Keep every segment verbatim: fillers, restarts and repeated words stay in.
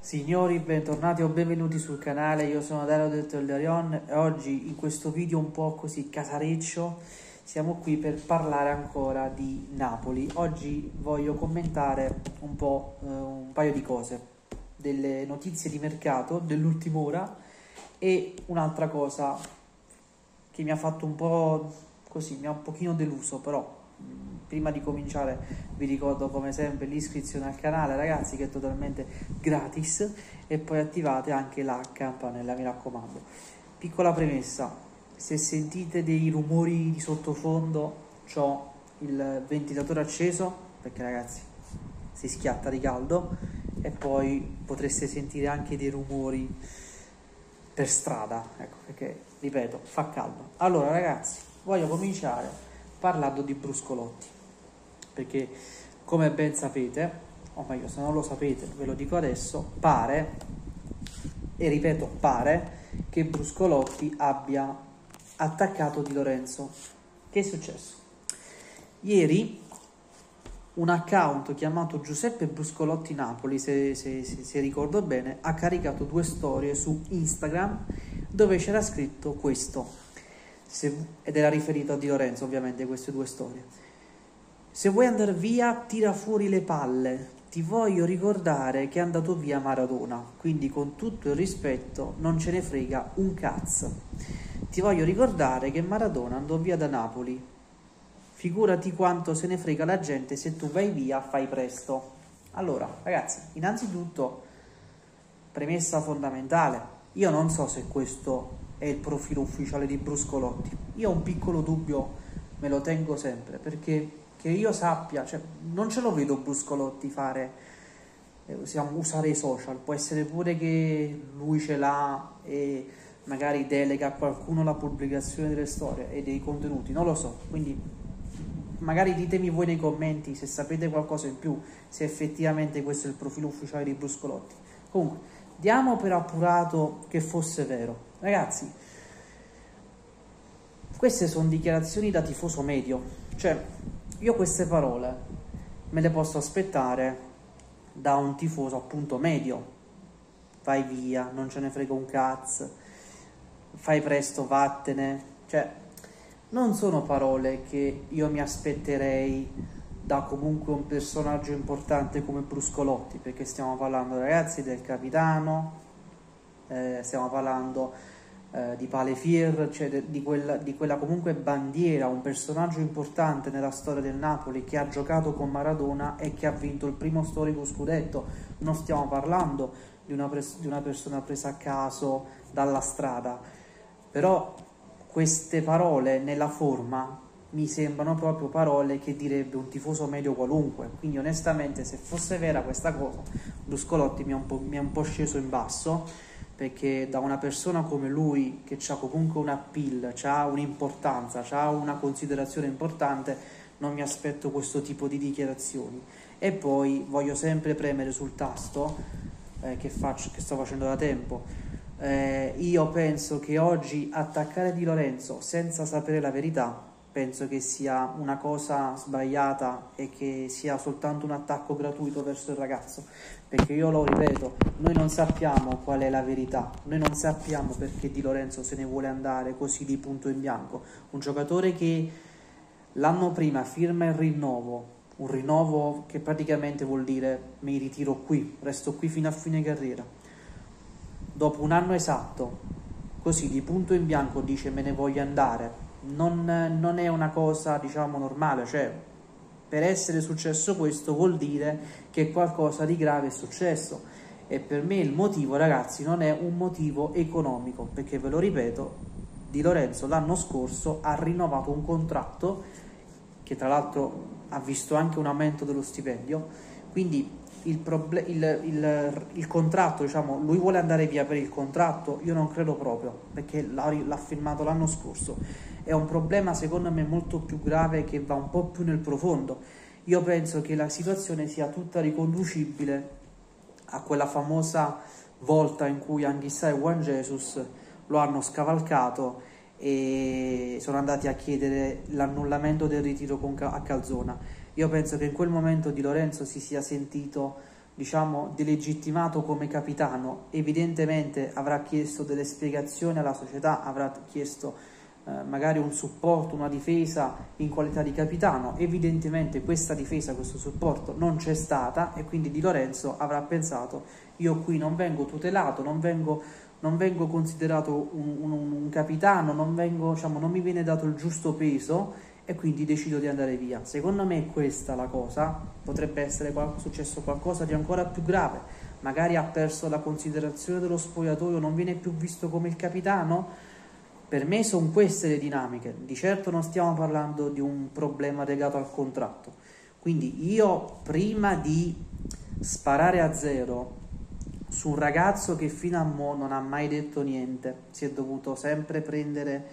Signori, bentornati o benvenuti sul canale, io sono Dario Detto il Darion e oggi in questo video un po' così casareccio siamo qui per parlare ancora di Napoli. Oggi voglio commentare un po' eh, un paio di cose, delle notizie di mercato dell'ultima ora e un'altra cosa che mi ha fatto un po' così, mi ha un pochino deluso, però prima di cominciare vi ricordo come sempre l'iscrizione al canale, ragazzi, che è totalmente gratis, e poi attivate anche la campanella, mi raccomando. Piccola premessa: se sentite dei rumori di sottofondo, c'ho il ventilatore acceso perché, ragazzi, si schiatta di caldo, e poi potreste sentire anche dei rumori per strada, ecco, perché ripeto, fa caldo. Allora, ragazzi, voglio cominciare parlando di bruscolotti, perché come ben sapete, o meglio, se non lo sapete ve lo dico adesso, pare, e ripeto pare, che Bruscolotti abbia attaccato Di Lorenzo. Che è successo? Ieri un account chiamato Giuseppe Bruscolotti Napoli, se, se, se, se ricordo bene, ha caricato due storie su Instagram dove c'era scritto questo. Se, ed era riferito a Di Lorenzo, ovviamente, queste due storie. Se vuoi andare via, tira fuori le palle, ti voglio ricordare che è andato via Maradona, quindi con tutto il rispetto non ce ne frega un cazzo. Ti voglio ricordare che Maradona andò via da Napoli, figurati quanto se ne frega la gente, se tu vai via fai presto. Allora, ragazzi, innanzitutto, premessa fondamentale, io non so se questo è il profilo ufficiale di Bruscolotti. Io ho un piccolo dubbio, me lo tengo sempre, perché che io sappia, cioè, non ce lo vedo Bruscolotti fare, eh, usare i social. Può essere pure che lui ce l'ha e magari delega a qualcuno la pubblicazione delle storie e dei contenuti, non lo so, quindi magari ditemi voi nei commenti se sapete qualcosa in più, se effettivamente questo è il profilo ufficiale di Bruscolotti. Comunque, diamo per appurato che fosse vero. Ragazzi, queste sono dichiarazioni da tifoso medio, cioè io queste parole me le posso aspettare da un tifoso appunto medio. Vai via, non ce ne frega un cazzo, fai presto, vattene. Cioè, non sono parole che io mi aspetterei da comunque un personaggio importante come Bruscolotti, perché stiamo parlando, ragazzi, del capitano, eh, stiamo parlando eh, di Palefier, cioè de, di, quella, di quella comunque bandiera, un personaggio importante nella storia del Napoli, che ha giocato con Maradona e che ha vinto il primo storico scudetto. Non stiamo parlando di una, di una persona presa a caso dalla strada, però queste parole nella forma mi sembrano proprio parole che direbbe un tifoso medio qualunque. Quindi onestamente, se fosse vera questa cosa, Bruscolotti mi è un po', mi è un po' sceso in basso, perché da una persona come lui, che ha comunque un appeal, ha un'importanza, ha una considerazione importante, non mi aspetto questo tipo di dichiarazioni. E poi voglio sempre premere sul tasto eh, che, faccio, che sto facendo da tempo. Eh, io penso che oggi attaccare Di Lorenzo senza sapere la verità, penso che sia una cosa sbagliata e che sia soltanto un attacco gratuito verso il ragazzo, perché io lo ripeto, noi non sappiamo qual è la verità, noi non sappiamo perché Di Lorenzo se ne vuole andare così di punto in bianco. Un giocatore che l'anno prima firma il rinnovo, un rinnovo che praticamente vuol dire mi ritiro qui, resto qui fino a fine carriera. Dopo un anno esatto, così di punto in bianco dice me ne voglio andare. Non, non è una cosa, diciamo, normale, cioè per essere successo questo vuol dire che qualcosa di grave è successo, e per me il motivo, ragazzi, non è un motivo economico, perché ve lo ripeto, Di Lorenzo l'anno scorso ha rinnovato un contratto che tra l'altro ha visto anche un aumento dello stipendio, quindi il, il, il, il contratto, diciamo, lui vuole andare via per il contratto? Io non credo proprio, perché l'ha firmato l'anno scorso. È un problema secondo me molto più grave, che va un po' più nel profondo. Io penso che la situazione sia tutta riconducibile a quella famosa volta in cui Anghissà e Juan Jesus lo hanno scavalcato e sono andati a chiedere l'annullamento del ritiro con, a Calzona. Io penso che in quel momento Di Lorenzo si sia sentito diciamo, delegittimato come capitano, evidentemente avrà chiesto delle spiegazioni alla società, avrà chiesto eh, magari un supporto, una difesa in qualità di capitano. Evidentemente questa difesa, questo supporto non c'è stata, e quindi Di Lorenzo avrà pensato: io qui non vengo tutelato, non vengo, non vengo considerato un, un, un capitano, non, vengo, diciamo, non mi viene dato il giusto peso, e quindi decido di andare via. Secondo me è questa la cosa. Potrebbe essere qual- successo qualcosa di ancora più grave, magari ha perso la considerazione dello spogliatoio, non viene più visto come il capitano. Per me sono queste le dinamiche, di certo non stiamo parlando di un problema legato al contratto. Quindi io, prima di sparare a zero su un ragazzo che fino a mo' non ha mai detto niente, si è dovuto sempre prendere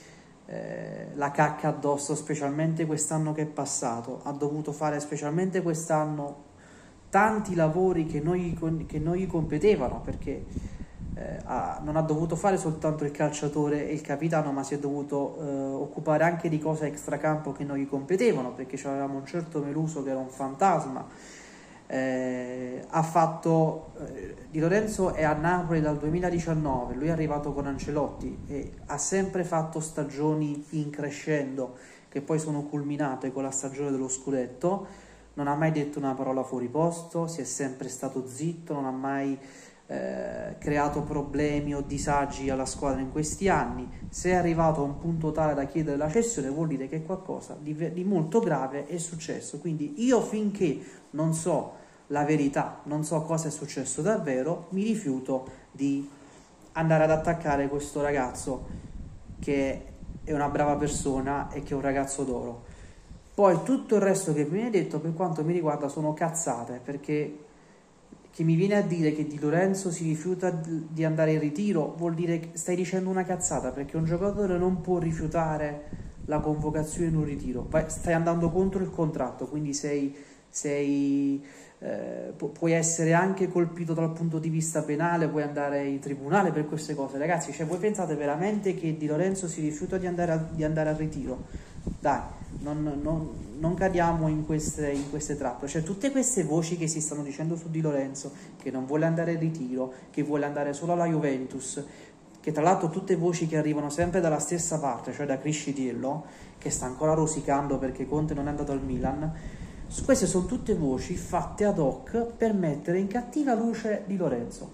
Eh, la cacca addosso, specialmente quest'anno che è passato, ha dovuto fare specialmente quest'anno tanti lavori che noi, che noi competevano, perché eh, ha, non ha dovuto fare soltanto il calciatore e il capitano, ma si è dovuto eh, occupare anche di cose extracampo che non gli competevano, perché avevamo un certo Meluso che era un fantasma. Eh, ha fatto eh, Di Lorenzo è a Napoli dal duemiladiciannove, lui è arrivato con Ancelotti e ha sempre fatto stagioni in crescendo, che poi sono culminate con la stagione dello scudetto. Non ha mai detto una parola fuori posto, si è sempre stato zitto, non ha mai eh, creato problemi o disagi alla squadra in questi anni. Se è arrivato a un punto tale da chiedere la cessione, vuol dire che qualcosa di, di molto grave è successo. Quindi io, finché non so la verità, non so cosa è successo davvero, mi rifiuto di andare ad attaccare questo ragazzo che è una brava persona e che è un ragazzo d'oro. Poi tutto il resto che mi viene detto, per quanto mi riguarda, sono cazzate, perché chi mi viene a dire che Di Lorenzo si rifiuta di andare in ritiro vuol dire che stai dicendo una cazzata, perché un giocatore non può rifiutare la convocazione in un ritiro. Poi stai andando contro il contratto, quindi sei, sei eh, pu- puoi essere anche colpito dal punto di vista penale, puoi andare in tribunale per queste cose. Ragazzi, cioè, voi pensate veramente che Di Lorenzo si rifiuta di andare, a, di andare al ritiro? Dai, non, non, non cadiamo in queste, in queste trappole. Cioè, tutte queste voci che si stanno dicendo su Di Lorenzo, che non vuole andare in ritiro, che vuole andare solo alla Juventus, che tra l'altro tutte voci che arrivano sempre dalla stessa parte, cioè da Criscitiello, che sta ancora rosicando perché Conte non è andato al Milan. Queste sono tutte voci fatte ad hoc per mettere in cattiva luce Di Lorenzo.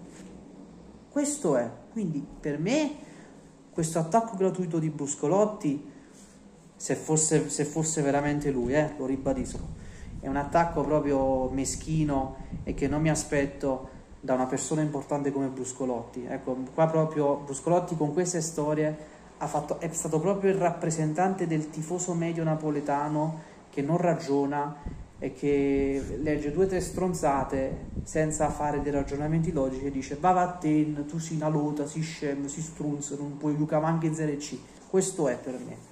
Questo è. Quindi per me questo attacco gratuito di Bruscolotti, se fosse, se fosse veramente lui, eh, lo ribadisco, è un attacco proprio meschino e che non mi aspetto da una persona importante come Bruscolotti. Ecco, qua proprio Bruscolotti con queste storie ha fatto, è stato proprio il rappresentante del tifoso medio napoletano che non ragiona e che legge due o tre stronzate senza fare dei ragionamenti logici e dice: va vatten, tu sei una lota, sei scemo, sei strunzo, non puoi giocare anche in Serie C. Questo è per me.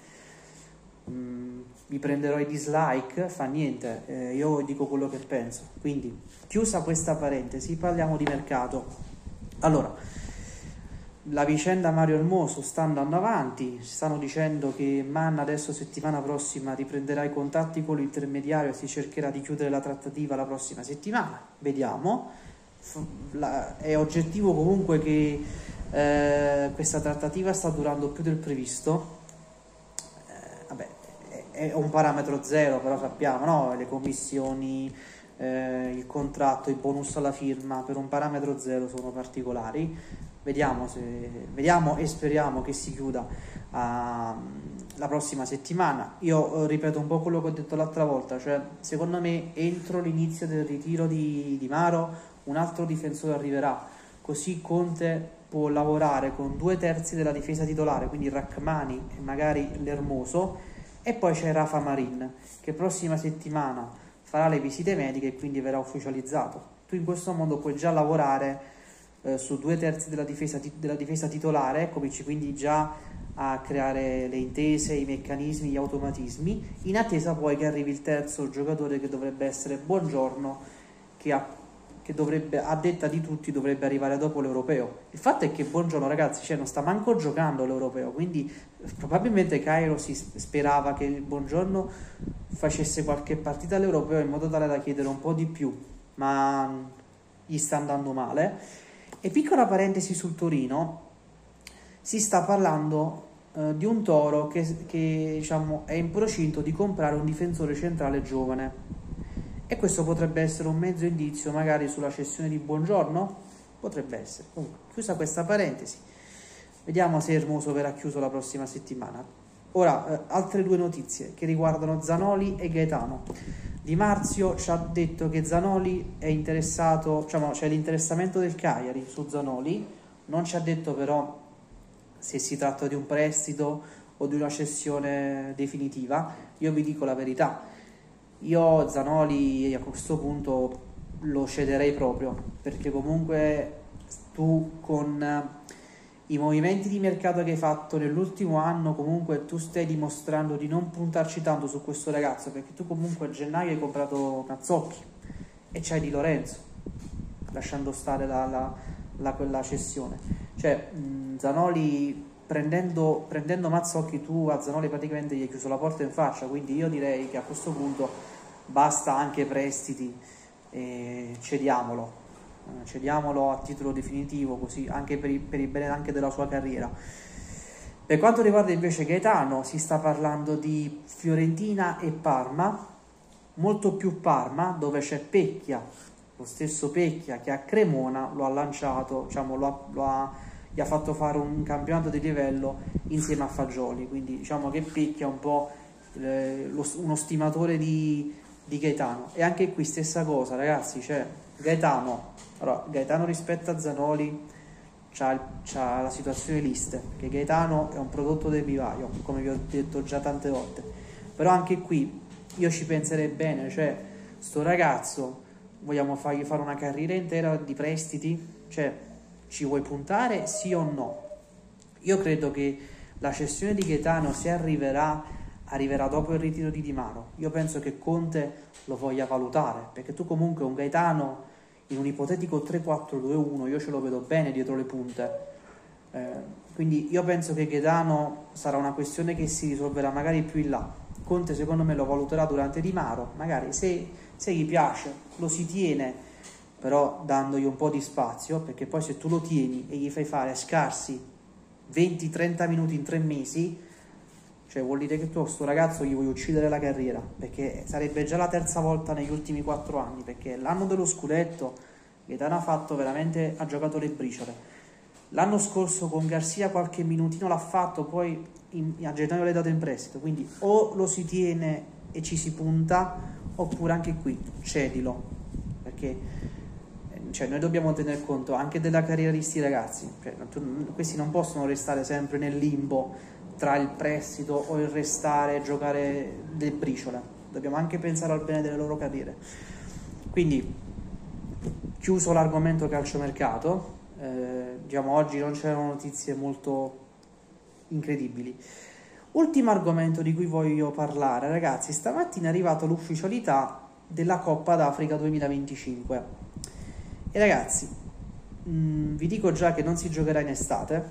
Mm, mi prenderò i dislike, fa niente, eh, io dico quello che penso. Quindi, chiusa questa parentesi, parliamo di mercato. Allora, la vicenda Mario Hermoso sta andando avanti, stanno dicendo che Manna adesso settimana prossima riprenderà i contatti con l'intermediario e si cercherà di chiudere la trattativa la prossima settimana, vediamo. La, è oggettivo comunque che eh, questa trattativa sta durando più del previsto. Eh, vabbè, è, è un parametro zero, però sappiamo, no? Le commissioni, eh, il contratto, i bonus alla firma per un parametro zero sono particolari. Vediamo, se, vediamo e speriamo che si chiuda uh, la prossima settimana. Io uh, ripeto un po' quello che ho detto l'altra volta, cioè secondo me entro l'inizio del ritiro di, di Maro un altro difensore arriverà, così Conte può lavorare con due terzi della difesa titolare, quindi Rachmani e magari l'Hermoso, e poi c'è Rafa Marin che prossima settimana farà le visite mediche e quindi verrà ufficializzato. Tu in questo modo puoi già lavorare su due terzi della difesa, della difesa titolare, eccoci quindi già a creare le intese, i meccanismi, gli automatismi, in attesa poi che arrivi il terzo giocatore, che dovrebbe essere Buongiorno, che, ha, che dovrebbe, a detta di tutti dovrebbe arrivare dopo l'Europeo. Il fatto è che Buongiorno, ragazzi, cioè non sta manco giocando l'Europeo, quindi probabilmente Cairo si sperava che Buongiorno facesse qualche partita all'Europeo in modo tale da chiedere un po' di più ma gli sta andando male. E piccola parentesi sul Torino, si sta parlando eh, di un Toro che, che diciamo, è in procinto di comprare un difensore centrale giovane, e questo potrebbe essere un mezzo indizio magari sulla cessione di Buongiorno, potrebbe essere. Comunque, chiusa questa parentesi, vediamo se Hermoso verrà chiuso la prossima settimana. Ora, eh, altre due notizie che riguardano Zanoli e Gaetano. Di Marzio ci ha detto che Zanoli è interessato, diciamo, c'è l'interessamento del Cagliari su Zanoli, non ci ha detto però se si tratta di un prestito o di una cessione definitiva. Io vi dico la verità, io Zanoli a questo punto lo cederei proprio, perché comunque tu con i movimenti di mercato che hai fatto nell'ultimo anno comunque tu stai dimostrando di non puntarci tanto su questo ragazzo, perché tu comunque a gennaio hai comprato Mazzocchi e c'hai Di Lorenzo, lasciando stare la, la, la, quella cessione. Cioè mh, Zanoli prendendo, prendendo Mazzocchi, tu a Zanoli praticamente gli hai chiuso la porta in faccia, quindi io direi che a questo punto basta anche prestiti e cediamolo. cediamolo a titolo definitivo, così anche per il, per il bene anche della sua carriera. Per quanto riguarda invece Gaetano, si sta parlando di Fiorentina e Parma, molto più Parma, dove c'è Pecchia, lo stesso Pecchia che a Cremona lo ha lanciato, diciamo, lo ha, lo ha, gli ha fatto fare un campionato di livello insieme a Fagioli, quindi diciamo che Pecchia è un po' eh, lo, uno stimatore di, di Gaetano. E anche qui stessa cosa, ragazzi, cioè Gaetano, allora, Gaetano rispetto a Zanoli c'ha, c'ha la situazione liste, che Gaetano è un prodotto del vivaio, come vi ho detto già tante volte, però anche qui io ci penserei bene, cioè sto ragazzo vogliamo fargli fare una carriera intera di prestiti, cioè ci vuoi puntare sì o no? Io credo che la cessione di Gaetano, se arriverà, arriverà dopo il ritiro di Di Maro. Io penso che Conte lo voglia valutare, perché tu comunque un Gaetano in un ipotetico tre quattro due uno io ce lo vedo bene dietro le punte, eh, quindi io penso che Gaetano sarà una questione che si risolverà magari più in là. Conte secondo me lo valuterà durante Di Maro, magari se, se gli piace lo si tiene, però dandogli un po' di spazio, perché poi se tu lo tieni e gli fai fare scarsi venti trenta minuti in tre mesi, cioè vuol dire che tu a sto ragazzo gli vuoi uccidere la carriera, perché sarebbe già la terza volta negli ultimi quattro anni, perché l'anno dello scudetto Gaetano ha fatto veramente, ha giocato le briciole. L'anno scorso con Garcia qualche minutino l'ha fatto, poi in, a gennaio l'hai dato in prestito, quindi o lo si tiene e ci si punta, oppure anche qui cedilo, perché cioè, noi dobbiamo tener conto anche della carriera di sti ragazzi, cioè, questi non possono restare sempre nel limbo tra il prestito o il restare e giocare le briciole, dobbiamo anche pensare al bene delle loro carriere. Quindi chiuso l'argomento calciomercato, eh, diciamo oggi non c'erano notizie molto incredibili. Ultimo argomento di cui voglio parlare, ragazzi, stamattina è arrivata l'ufficialità della Coppa d'Africa duemilaventicinque e ragazzi mh, vi dico già che non si giocherà in estate,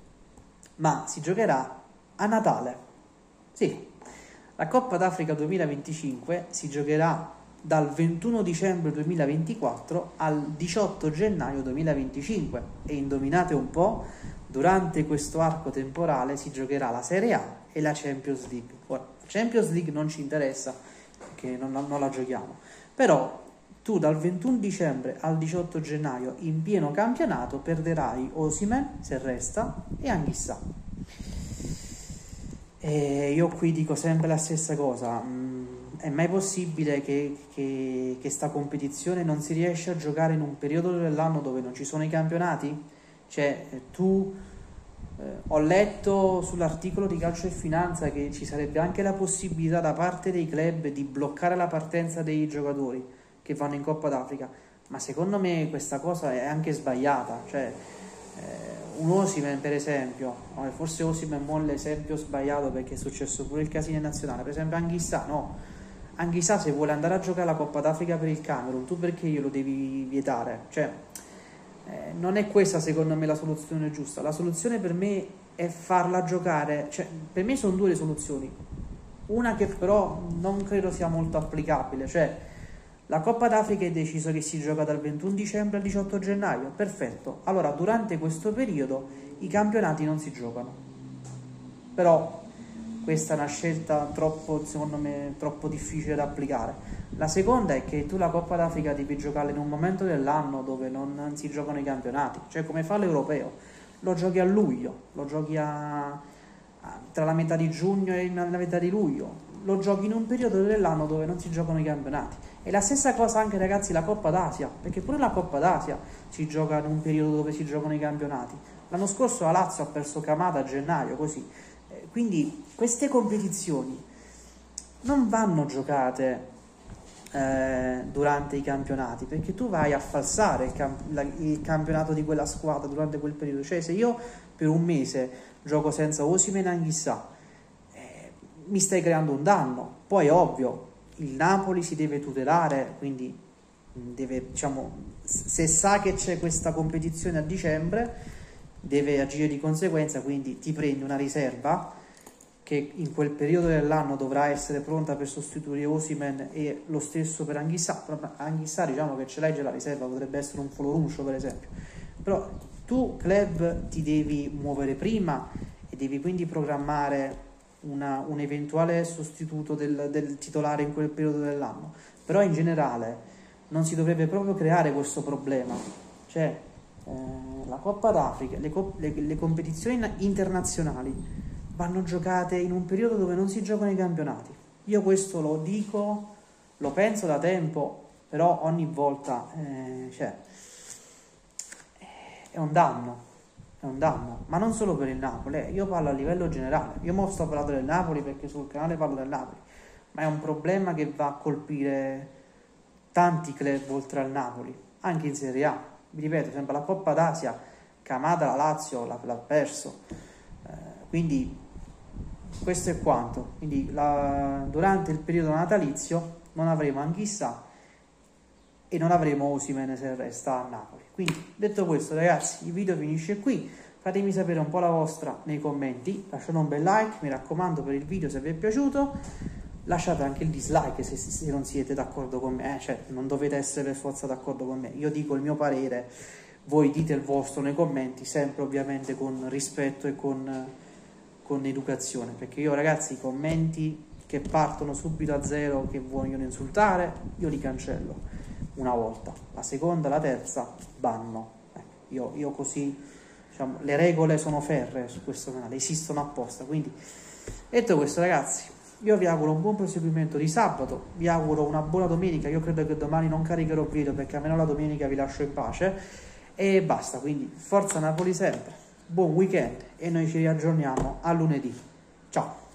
ma si giocherà a Natale. Sì, la Coppa d'Africa duemilaventicinque si giocherà dal ventuno dicembre duemilaventiquattro al diciotto gennaio duemilaventicinque e indovinate un po', durante questo arco temporale si giocherà la Serie A e la Champions League. Ora, la Champions League non ci interessa perché non, non la giochiamo, però tu dal ventuno dicembre al diciotto gennaio in pieno campionato perderai Osimhen se resta e Anghissà. E io qui dico sempre la stessa cosa, è mai possibile che, che, che sta competizione non si riesce a giocare in un periodo dell'anno dove non ci sono i campionati? Cioè tu, eh, ho letto sull'articolo di Calcio e Finanza che ci sarebbe anche la possibilità da parte dei club di bloccare la partenza dei giocatori che vanno in Coppa d'Africa, ma secondo me questa cosa è anche sbagliata, cioè eh, un Osimhen per esempio, forse Osimhen è l'esempio sbagliato perché è successo pure il casino nazionale, per esempio Anghissà no, Anghissà se vuole andare a giocare la Coppa d'Africa per il Camerun, tu perché glielo devi vietare? Cioè eh, non è questa secondo me la soluzione giusta. La soluzione per me è farla giocare, cioè per me sono due le soluzioni, una che però non credo sia molto applicabile, cioè La Coppa d'Africa è deciso che si gioca dal ventuno dicembre al diciotto gennaio, perfetto. Allora durante questo periodo i campionati non si giocano. Però questa è una scelta troppo, secondo me, troppo difficile da applicare. La seconda è che tu la Coppa d'Africa devi giocarla in un momento dell'anno dove non, non si giocano i campionati, cioè come fa l'Europeo, lo giochi a luglio, lo giochi a, a, tra la metà di giugno e la metà di luglio, lo giochi in un periodo dell'anno dove non si giocano i campionati. E la stessa cosa anche, ragazzi, la Coppa d'Asia, perché pure la Coppa d'Asia si gioca in un periodo dove si giocano i campionati. L'anno scorso la Lazio ha perso Kamada a gennaio, così. Eh, quindi queste competizioni non vanno giocate eh, durante i campionati, perché tu vai a falsare il, camp- la- il campionato di quella squadra durante quel periodo. Cioè, se io per un mese gioco senza Osimhen e Anghissà, eh, mi stai creando un danno. Poi è ovvio, il Napoli si deve tutelare, quindi deve, diciamo, se sa che c'è questa competizione a dicembre deve agire di conseguenza, quindi ti prendi una riserva che in quel periodo dell'anno dovrà essere pronta per sostituire Osimhen, e lo stesso per Anghissà. Anghissà, diciamo che ce l'hai già la riserva, potrebbe essere un Foloruccio per esempio, però tu club ti devi muovere prima e devi quindi programmare una, un eventuale sostituto del, del titolare in quel periodo dell'anno. Però in generale non si dovrebbe proprio creare questo problema, cioè eh, la Coppa d'Africa, le, le, le competizioni internazionali vanno giocate in un periodo dove non si giocano i campionati. Io questo lo dico, lo penso da tempo, però ogni volta eh, cioè, è un danno, è un danno, ma non solo per il Napoli, eh. Io parlo a livello generale. Io mo sto parlando del Napoli perché sul canale parlo del Napoli, ma è un problema che va a colpire tanti club oltre al Napoli, anche in Serie A. Vi ripeto, sempre la Coppa d'Asia, Kamada la Lazio l'ha, l'ha perso, eh, quindi questo è quanto. Quindi la, durante il periodo natalizio non avremo Anghissà e non avremo Osimhen se resta a Napoli. Quindi detto questo, ragazzi, il video finisce qui. Fatemi sapere un po' la vostra nei commenti, lasciate un bel like, mi raccomando, per il video se vi è piaciuto. Lasciate anche il dislike se, se non siete d'accordo con me, eh? Cioè non dovete essere per forza d'accordo con me, io dico il mio parere, voi dite il vostro nei commenti, sempre ovviamente con rispetto e con, con educazione, perché io, ragazzi, i commenti che partono subito a zero, che vogliono insultare, io li cancello una volta, la seconda, la terza, banno. Eh, io, io così, diciamo, le regole sono ferree su questo canale, esistono apposta. Quindi detto questo, ragazzi, io vi auguro un buon proseguimento di sabato, vi auguro una buona domenica. Io credo che domani non caricherò video perché almeno la domenica vi lascio in pace e basta. Quindi forza Napoli sempre, buon weekend e noi ci riaggiorniamo a lunedì. Ciao!